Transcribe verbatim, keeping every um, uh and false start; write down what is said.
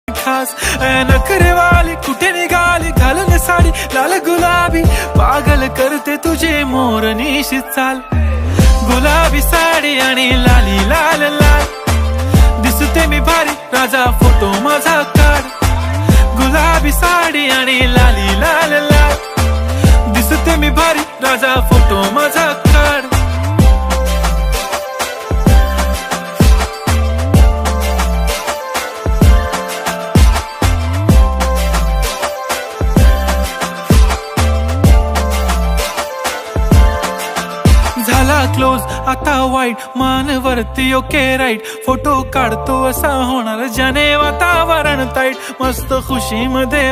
खास नखरे वाली कुठे निघाली घालून साडी लाल गुलाबी पागल करते तुझे मोरनीशी चाल गुलाबी साडी आणि लाली लाल लाल दिसते मी भारी राजा फोटो माझा काढ गुलाबी साडी आणि लाली लाल लाल दिसते मी भारी राजा फोटो माझा काढ झाला क्लोज आता वाईट मान वरती ओके राईट फोटो काढतो असा होणार ज्याने वातावरण ताईट मस्त खुशी मध्ये